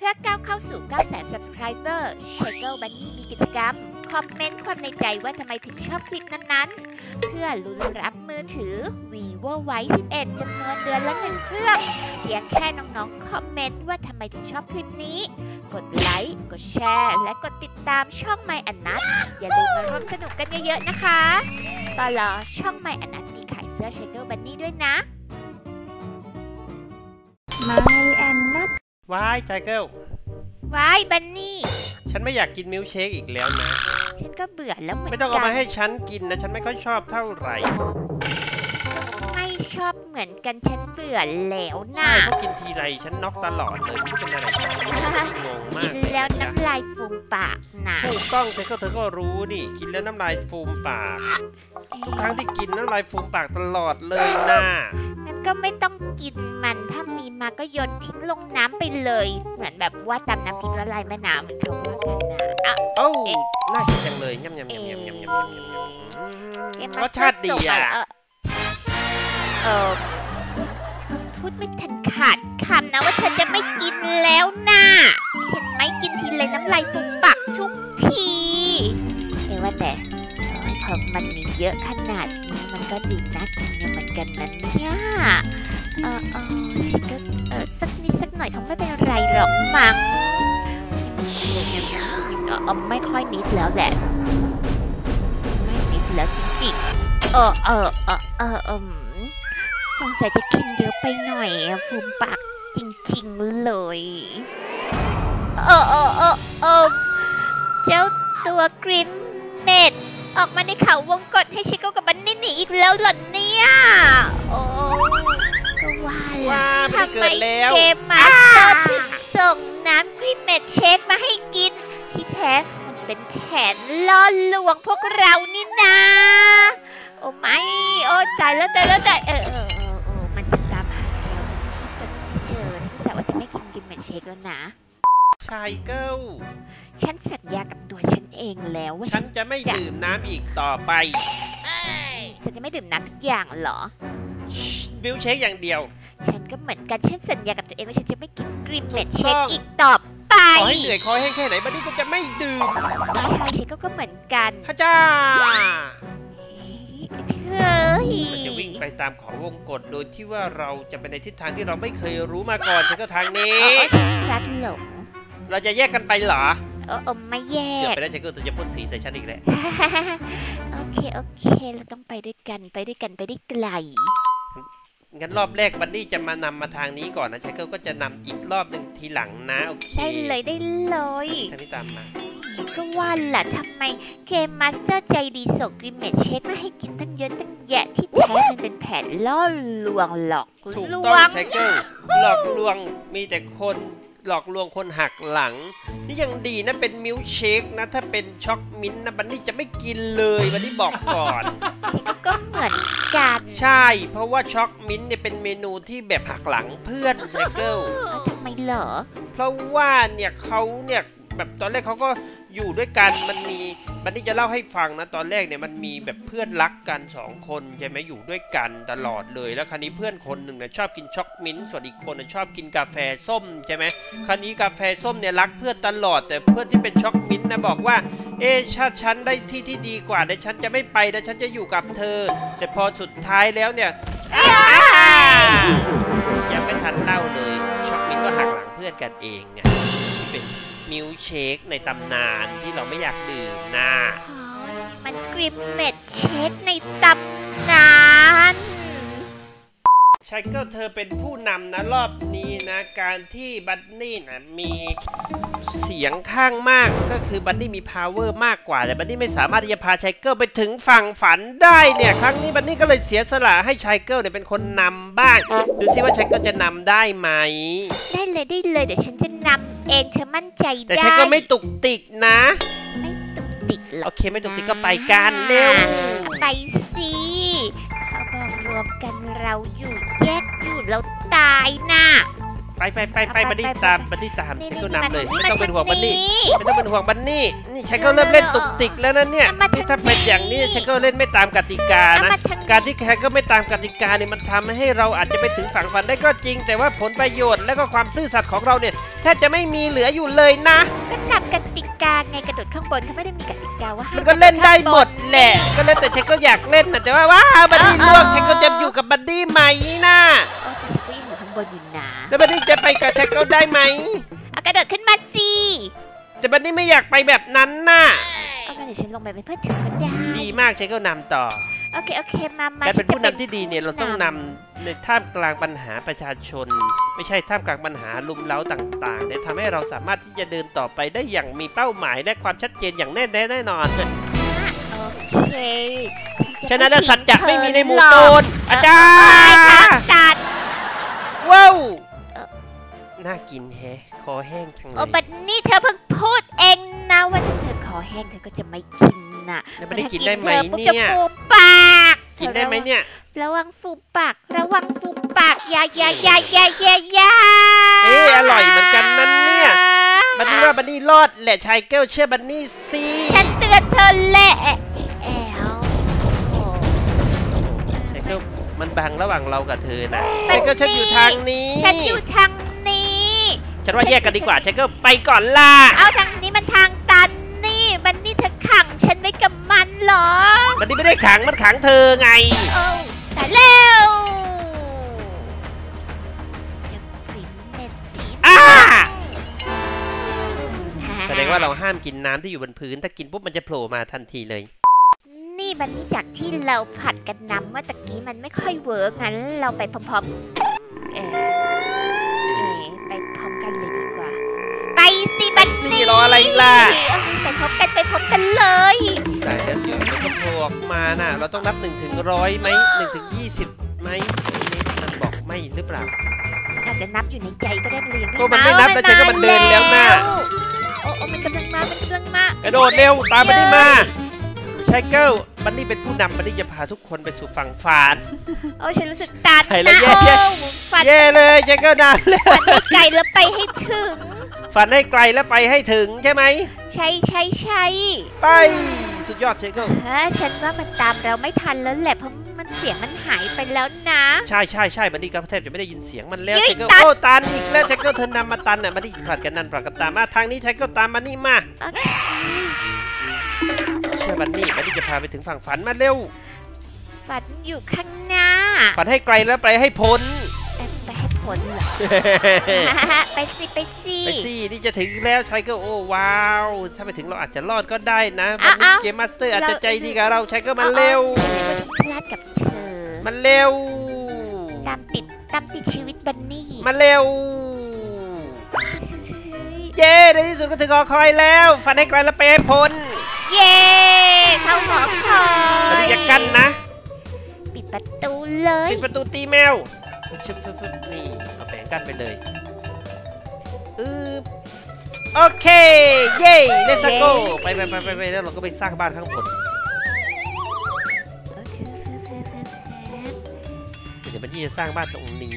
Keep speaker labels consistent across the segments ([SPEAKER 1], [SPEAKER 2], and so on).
[SPEAKER 1] พื่อก้าวเข้าสู่ 900,000 Subscriber Shackle Bunny มีกิจกรรมคอมเมนต์ความในใจว่าทำไมถึงชอบคลิปนั้นๆเพื่อลุ้นรับมือถือ Vivo Y 11 จำนวนเดือนละ1 เครื่องเพียงแค่น้องๆคอมเมนต์ว่าทำไมถึงชอบคลิปนี้กดไลค์กดแชร์และกดติดตามช่อง My อันนัทอย่าลืมมาร่วมสนุกกันเยอะๆนะคะตลอดช่อง My อันนัทมีขายเสื้อ Shackle Bunny ด้วยนะ
[SPEAKER 2] My อันนัท
[SPEAKER 3] วายใจเกิล
[SPEAKER 1] วายบันนี่
[SPEAKER 3] ฉันไม่อยากกินมิลค์เชคอีกแล้วนะ
[SPEAKER 1] ฉันก็เบื่อแล้วเหมือนกัน
[SPEAKER 3] ไม่ต้องเอามาให้ฉันกินนะฉันไม่ค่อยชอบเท่าไหร่
[SPEAKER 1] ไม่ชอบเหมือนกันฉันเบื่อแล้วนะ
[SPEAKER 3] ใช่เพราะกินทีไรฉันน็อกตลอดเลยไม่เป็นอะไรงงมาก
[SPEAKER 1] กินแล้วน้ำลายฟูมปากนะ
[SPEAKER 3] ถูกต้องเธอก็รู้นี่กินแล้วน้ำลายฟูมปากทุกครั้งที่กินน้ำลายฟูมปากตลอดเลยนะ
[SPEAKER 1] งั้นก็ไม่ต้องกินมันถ้ามีมาก็โยนทิ้งลงน้ำไปเลยเหมือนแบบว่าตำน้ำพริกละลายแม่น้ำเหมือนเขาว่ากันนะ
[SPEAKER 3] โอ้น่ากินจังเลยยำรสชาติดีอ่ะ
[SPEAKER 1] พูดไม่ทันขาดคำนะว่าเธอจะไม่กินแล้วนะเห็นไหมกินทีไรน้ำลายฟูมปากทุกทีว่าแต่พอมันมีเยอะขนาดนี้มันก็ดีน่ากินเหมือนกันนะเนี่ยฉันก็สักนิดสักหน่อยคงไม่เป็นไรหรอกมั้งไม่ค่อยนิดแล้วแหละไม่นิดแล้วจริงๆสงสัยจะกินเยอะไปหน่อยฟูมปากจริงๆเลยเจ้าตัวกริมเม็ดออกมาในเขาวงกฏให้ชิโก้กับบันนี่หนีอีกแล้วเหรอเนี่ยโอ้ก็ว่าแล้วทำไมเกมมาสเตอร์ถึงส่งน้ำกริมเม็ดเชคมาให้กินที่แท้มันเป็นแผนล่อลวงพวกเรานี่นะโอ้ไม่โอ้ใจแล้วมันจะตามหาเราที่จะเจอที่แสดงว่าจะไม่กินกริมเม็ดเชคแล้วนะ
[SPEAKER 3] ชายเกิล
[SPEAKER 1] ฉันสัญญากับตัวฉันเองแล้วว่า
[SPEAKER 3] ฉันจะไม่ดื่มน้ำอีกต่อไป
[SPEAKER 1] ฉันจะไม่ดื่มน้ำทุกอย่างเหรอ
[SPEAKER 3] มิลค์เชคอย่างเดียว
[SPEAKER 1] ฉันก็เหมือนกันฉันสัญญากับตัวเองว่าฉันจะไม่กินกรีนเม็ดเชคอีกต่อไป
[SPEAKER 3] ขอให้เหนื่อยคอแห้งแค่ไหนบันนี้ก็จะไม่ดื่ม
[SPEAKER 1] ใช่ฉันก็เหมือนกัน
[SPEAKER 3] ข้าจ้า
[SPEAKER 1] มัน
[SPEAKER 3] จะวิ่งไปตามของวงกฏโดยที่ว่าเราจะไปในทิศทางที่เราไม่เคยรู้มาก่อนฉันก็ทางนี้
[SPEAKER 1] ฉันพลัดหลง
[SPEAKER 3] เราจะแยกกันไปเหรอ
[SPEAKER 1] ไม่แยก
[SPEAKER 3] ไปได้จะก็จะพ่นสีใส่ฉันอีกแล้ว
[SPEAKER 1] โอเคเราต้องไปด้วยกันไปได้ไกล
[SPEAKER 3] งั้นรอบแรกบันนี่จะมานำมาทางนี้ก่อนนะชายเกิลก็จะนำอีกรอบหนึ่งทีหลังนะโอเค
[SPEAKER 1] ได้เลย
[SPEAKER 3] ทางนี้ตามมา
[SPEAKER 1] ก็ว่าล่ะทำไมเกมมาสเตอร์ใจดีส่งกริมเม็ดเชคมาให้กินตั้งเยอะตั้งแยะที่แท้มันเป็นแผนล่อลวงหลอกลวง
[SPEAKER 3] ถูกต้องชายเกิลหลอกลวงมีแต่คนหลอกลวงคนหักหลังนี่ยังดีนะเป็นมิลค์เชคนะถ้าเป็นช็อกมิ้นท์นะบันนี่จะไม่กินเลยบันนี่บอกก่อน
[SPEAKER 1] ก็เหมือนกัน
[SPEAKER 3] ใช่เพราะว่าช็อกมิ้นท์เนี่ยเป็นเมนูที่แบบหักหลังเพื่อนไมเคิล
[SPEAKER 1] ทำไมเหรอ
[SPEAKER 3] เพราะว่าเนี่ยเขาเนี่ยแบบตอนแรกเขาก็อยู่ด้วยกันมันมีบันนี่จะเล่าให้ฟังนะตอนแรกเนี่ยมันมีแบบเพื่อนรักกัน2 คนใช่ไหมอยู่ด้วยกันตลอดเลยแล้วคราวนี้เพื่อนคนหนึ่งเนี่ยชอบกินช็อกมิ้นท์ส่วนอีกคนชอบกินกาแฟส้มใช่ไหมคราวนี้กาแฟส้มเนี่ยรักเพื่อนตลอดแต่เพื่อนที่เป็นช็อกมิ้นท์นะบอกว่าถ้าฉันได้ที่ดีกว่าเดี๋ยวฉันจะไม่ไปนะฉันจะอยู่กับเธอแต่พอสุดท้ายแล้วเนี่ยยังไม่ทันเล่าเลยช็อกมิ้นท์ก็หักหลังเพื่อนกันเองไงที่เป็นมิลค์เชคในตำนานที่เราไม่อยากดื่มนะ
[SPEAKER 1] มันกริมเม็ดเชคในตำนาน
[SPEAKER 3] ชายเกิลเธอเป็นผู้นำนะรอบนี้นะการที่บันนี่นะมีเสียงข้างมากก็คือบันนี่มี power มากกว่าแต่บันนี่ไม่สามารถที่จะพาชายเกิลไปถึงฝั่งฝันได้เนี่ยครั้งนี้บันนี่ก็เลยเสียสละให้ชายเกิลเนี่ยเป็นคนนำบ้างดูซิว่าชายเกิลจะนำได้ไหม
[SPEAKER 1] ได้เลยเดี๋ยวฉันจะนำเองเธอมั่นใจได้
[SPEAKER 3] แต่ชายเกิลไม่ตุกติกนะ
[SPEAKER 1] ไม่ตุกติกหรอก
[SPEAKER 3] โอเคไม่ตุกติกก็ไปกันเร็ว
[SPEAKER 1] ไปสิเขาบอกรวมกันเราอยู่แยกอยู่แล้วตายน่ะ
[SPEAKER 3] ไปบันนี่ตามฉันก็นำเลยไม่ต้องเป็นห่วงบันนี่นี่ฉันก็เริ่มเล่นตุกติกแล้วนะเนี่ยถ้าเป็นอย่างนี้ฉันก็เล่นไม่ตามกติกานะการที่แค่ก็ไม่ตามกติกาเนี่ยมันทำให้เราอาจจะไปถึงฝั่งฝันได้ก็จริงแต่ว่าผลประโยชน์และก็ความซื่อสัตย์ของเราเนี่ยแทบจะไม่มีเหลืออยู่เลยนะ
[SPEAKER 1] ก็ตามกติกาไงกระโดดข้างบนเขาไม่ได้มีกติกาว่าให้
[SPEAKER 3] มันก็เล่นได้หมดแหละก็เล่นแต่ฉันก็อยากเล่นนะแต่ว่าบัดดี้ล่วงฉันก็จะอยู่กับบัดดี้ไหมนะ
[SPEAKER 1] โอ้แต่ฉันก็ยังอยู่ข้างบนอยู่นะ
[SPEAKER 3] แล้วบัดดี้จะไปกับฉันก็ได้ไหม
[SPEAKER 1] เอากระโดดขึ้นมาสิ
[SPEAKER 3] แต่บัดดี้ไม่อยากไปแบบนั้นน่ะ
[SPEAKER 1] เอางั้นเดี๋ยวฉันลงไปเป็นเพื่อนถึงก็ได้
[SPEAKER 3] ดีมากฉันก็นำต่อ
[SPEAKER 1] โอเคมา
[SPEAKER 3] การเป็น
[SPEAKER 1] ฉัจะ
[SPEAKER 3] ผู้นำที่ดีเนี่ยเราต้องนำในท่ามกลางปัญหาประชาชน ไม่ใช่ท่ามกลางปัญหาลุมเล้าต่างๆเนี่ยทำให้เราสามารถที่จะเดินต่อไปได้อย่างมีเป้าหมายและความชัดเจนอย่างแน่นอน
[SPEAKER 1] โอเค
[SPEAKER 3] ฉะนั้นสัจจะไม่มีในหมู่โจรอาจา
[SPEAKER 1] ตั
[SPEAKER 3] รย์
[SPEAKER 1] ด
[SPEAKER 3] ว้าวน่ากินแฮะคอแห้งจังเล
[SPEAKER 1] โอ้
[SPEAKER 3] ย
[SPEAKER 1] บัดนี้เธอเพิ่งพูดเองนะว่าถ้าเธอคอแห้งเธอก็จะไม่กินน่ะ
[SPEAKER 3] แล้วไม่ได้กินได้ไหม
[SPEAKER 1] ธอปุ๊บ
[SPEAKER 3] เนี่
[SPEAKER 1] จะ
[SPEAKER 3] ย
[SPEAKER 1] ฟูปาก
[SPEAKER 3] กินได้ไหมเนี่ย
[SPEAKER 1] ระวังฟูปากระวังฟูปากอย่า
[SPEAKER 3] อร่อยเหมือนกันนั่นเนี่ยบันนี่ว่าบันนี่รอดแหละชายแก้วเชื่อบันนี่สิ
[SPEAKER 1] ฉันเตือนเธอแหละแอล
[SPEAKER 3] ชายแก้วมันบังระหว่างเรากับเธอนะชายแก้วฉันอยู่ทางนี้
[SPEAKER 1] ฉันอยู่ทางนี้
[SPEAKER 3] ฉันว่าแยกกันดีกว่าชายแก้วไปก่อนล่ะ
[SPEAKER 1] เอาทางนี้มันทางตันนี่มันนี่เธอขังฉันไว้กับมันเหรอ
[SPEAKER 3] บันนี่ไม่ได้ขังมันขังเธอไง
[SPEAKER 1] โอ้แต่เร็วจะกลิ่นเม็ดสี
[SPEAKER 3] แสดงว่าเราห้ามกินน้ำที่อยู่บนพื้นถ้ากินปุ๊บมันจะโผล่มาทันทีเลย
[SPEAKER 1] นี่บันนี่จากที่เราผัดกันน้ำเมื่อตะกี้มันไม่ค่อยเวิร์กงั้นเราไปพร้อมๆไปพร้อมกันเลยดีกว่าไปสิบันนี่
[SPEAKER 3] รออะไรล่ะ
[SPEAKER 1] ไปพร้อมกันเลย
[SPEAKER 3] แต่เดี๋ยวมันก็โผล่ออกมาน่ะเราต้องนับ1 ถึง 100ไหม1 ถึง 20ไหมมันบอกไม่หรือเปล่า
[SPEAKER 1] อาจจะนับอยู่ในใจก็ได้เรียง
[SPEAKER 3] โอ้มันไม่นับแล้วฉันก็มันเดินแล้วน่ะ
[SPEAKER 1] โอ้มันกำลังมาก
[SPEAKER 3] ระโดดเร็วตามบันนี่มาชายเกิลบันนี่เป็นผู้นำบันนี่จะพาทุกคนไปสู่ฝั่งฝัน
[SPEAKER 1] โอ้ฉันรู้สึกตัน
[SPEAKER 3] ไปแล้
[SPEAKER 1] นะ
[SPEAKER 3] วแย่
[SPEAKER 1] ฝัน
[SPEAKER 3] เย่เลยชายเกิลนำแล้ว
[SPEAKER 1] ให้ไกลแล้วไปให้ถึง
[SPEAKER 3] ฝันให้ไกลแล้วไปให้ถึงใช่ไหม
[SPEAKER 1] ใช่
[SPEAKER 3] ไปสุดยอดชายเกิล
[SPEAKER 1] ฉันว่ามันตามเราไม่ทันแล้วแหละเพราะมันเสียงมันหายไปแล้วนะ
[SPEAKER 3] ใช่บันนี่ก็แทบจะไม่ได้ยินเสียงมันแล้ว
[SPEAKER 1] เฮ้ย
[SPEAKER 3] ชายเกิล
[SPEAKER 1] ตัน
[SPEAKER 3] โอ้ตันอีกแล้วชายเกิลเธอนำมาตันน่ะบันนี่ผลัดกันนั่นผลัดกันตามมาทางนี้ชายเกิลตามบันนี่มา
[SPEAKER 1] โอเค
[SPEAKER 3] เชื่อบันนี่จะพาไปถึงฝั่งฝันมาเร็ว
[SPEAKER 1] ฝันอยู่ข้างหน้า
[SPEAKER 3] ฝันให้ไกลแล้วไปให้พ้น
[SPEAKER 1] ไปให้พ้นเหรอ ไปสิ
[SPEAKER 3] ไปสินี่จะถึงแล้วชายเกิลโอ้ว้าวถ้าไปถึงเราอาจจะรอดก็ได้นะบันนี่เกมมาสเตอร์อาจจะใจดีกับเราชายเกิลมาเร็ว
[SPEAKER 1] ฉันคิดว่าฉันพลาดกับเธอ
[SPEAKER 3] มันเร็ว
[SPEAKER 1] ตามติดชีวิตบันนี่
[SPEAKER 3] มันเร็ว เย้ในที่สุดก็ถึงหอคอยแล้วฝันให้ไกลแล้วไปให้พ้น
[SPEAKER 1] เย้เข้าหอคอย
[SPEAKER 3] บันนี่จะกั้นนะ
[SPEAKER 1] ปิดประตูเลย
[SPEAKER 3] ปิดประตูตีแมวชึบนี่เอาแผงกั้นไปเลยโอเคเย้เลสโก้ไปแล้วเราก็ไปสร้างบ้านข้างบนเดี๋ยวบันนี่จะสร้างบ้านตรงนี้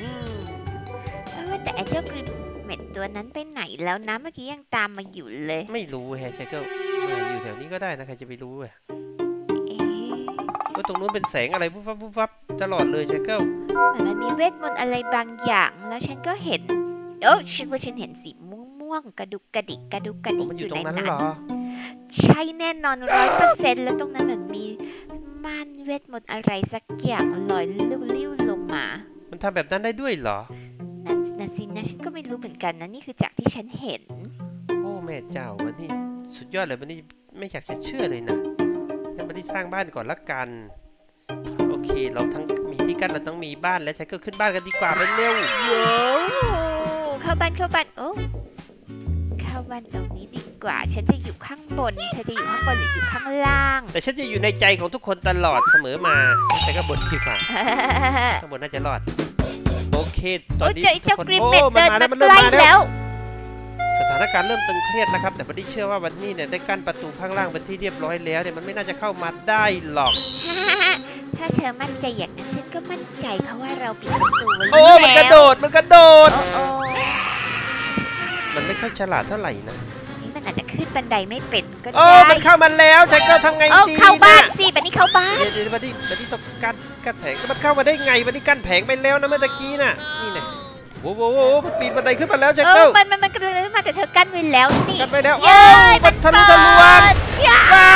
[SPEAKER 1] แต่ไอ้เจ้ากริมเม็ดตัวนั้นไปไหนแล้วนะเมื่อกี้ยังตามมาอยู่เลย
[SPEAKER 3] ไม่รู้แฮะชายเกิลอยู่แถวนี้ก็ได้นะใครจะไปรู้อ่ะก็ตรงนู้นเป็นแสงอะไรปุ๊บวับตลอดเลยชายเกิล
[SPEAKER 1] เหมือนมันมีเวทมนต์อะไรบางอย่างแล้วฉันก็เห็นฉันว่าฉันเห็นสีม่วงกระดุกกระดิกอ
[SPEAKER 3] มันอยู่
[SPEAKER 1] ยู่
[SPEAKER 3] ตร
[SPEAKER 1] ใน
[SPEAKER 3] งนั้น
[SPEAKER 1] นั้น
[SPEAKER 3] เหรอ
[SPEAKER 1] ใช่แน่นอน100%แล้วตรงนั้นเหมือนมีม่านเวทมนต์อะไรสักอย่างลอยลิ้วลงมา
[SPEAKER 3] มันทำแบบนั้นได้ด้วยเหรอ
[SPEAKER 1] นั่นนะสินะฉันก็ไม่รู้เหมือนกันนะนี่คือจากที่ฉันเห็น
[SPEAKER 3] โอ้แม่เจ้าวันนี้สุดยอดเลยวันนี้ไม่อยากจะเชื่อเลยนะงั้นวันนี้สร้างบ้านก่อนละกันโอเคเราทั้งมีที่กั้นเราต้องมีบ้านแล้วใช้ก็ขึ้นบ้านกันดีกว่าไปเร็ว
[SPEAKER 1] เข้าบ้านเข้าบ้านตรงนี้ดีกว่าฉันจะอยู่ข้างบนเธอจะอยู่ข้างบนหรืออยู่ข้างล่าง
[SPEAKER 3] แต่ฉันจะอยู่ในใจของทุกคนตลอดเสมอมาแต่ก็บนดีกว่าข้างบนน่าจะรอดโอเคตอนนี้ทุกคน
[SPEAKER 1] มันมาใกล้แล้ว
[SPEAKER 3] สถานการณ์เริ่มตึงเครียดแล้วครับแต่วันนี้เชื่อว่าวันนี้เนี่ยได้กั้นประตูข้างล่างเป็นที่เรียบร้อยแล้วเนี่ยมันไม่น่าจะเข้ามาได้หรอก
[SPEAKER 1] ถ้าเธอมั่นใจอย่างนั้นฉันก็มั่นใจเพราะว่าเราปิดประตูไว้แล้ว
[SPEAKER 3] โอ้มันกระโดด
[SPEAKER 1] โ
[SPEAKER 3] มันไม่ค่อยฉลาดเท่าไหร่นะ
[SPEAKER 1] นี่มันอาจจะขึ้นบันไดไม่เป็นก็ได้
[SPEAKER 3] โอ้มันเข้ามาแล้วชายเกิลทำไงดี
[SPEAKER 1] เข้าบ้านสิบันนี้เข้าบ้าน
[SPEAKER 3] เดี๋ยวบันนี้ต้องกั้นแผงมันเข้ามาได้ไงบันนี้กั้นแผงไปแล้วนะเมื่อกี้น่ะนี่ไงโว้โว้มันปีนบันไดขึ้นมาแล้วชาย
[SPEAKER 1] เอ
[SPEAKER 3] เกิ
[SPEAKER 1] อ
[SPEAKER 3] ล
[SPEAKER 1] มันกระโดดขึ้นมาแต่เธอกั้นไว้แล้วนี่
[SPEAKER 3] กันไปแล้ว
[SPEAKER 1] เย้ย
[SPEAKER 3] มันทะลุทะลวง
[SPEAKER 1] ย้า
[SPEAKER 3] ว้าย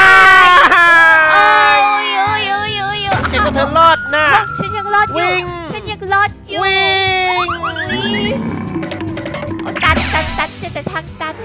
[SPEAKER 1] โอ้ย
[SPEAKER 3] เก่งว่าเธอรอดนะ
[SPEAKER 1] ฉันยังรอดอยู่
[SPEAKER 3] วิ่ง
[SPEAKER 1] ฉันยังรอดอยู่
[SPEAKER 3] วิ่ง
[SPEAKER 1] โอ้ตันเจอแต่ทางตัน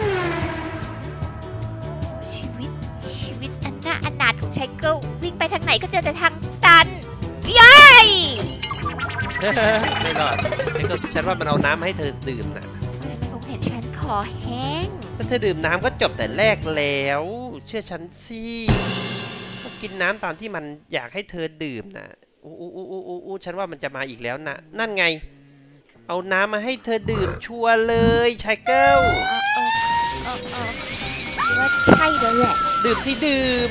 [SPEAKER 1] ชีวิตอันน่าอนาถของชายเกิลวิ่งไปทางไหนก็เจอแต่ทางตันเย้ย
[SPEAKER 3] ไม่รอดฉันว่ามันเอาน้ำให้เธอดื่มนะ
[SPEAKER 1] มันคงเห็นฉันคอแห้ง
[SPEAKER 3] ถ้าเธอดื่มน้ำก็จบแต่แรกแล้ว เชื่อฉันสิก็กินน้ำตามที่มันอยากให้เธอดื่มนะอู้ฉันว่ามันจะมาอีกแล้วนะนั่นไง เอาน้ำมาให้เธอดื่มชัวร์เลยชายเกิล
[SPEAKER 1] ว่าใช่แล้วแหละ
[SPEAKER 3] ดื่มสิดื่ม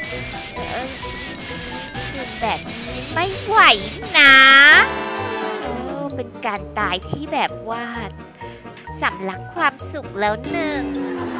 [SPEAKER 1] ดื่มแบบนี้ไม่ไหวนะโอ้เป็นการตายที่แบบว่าสำลักความสุขแล้วหนึ่ง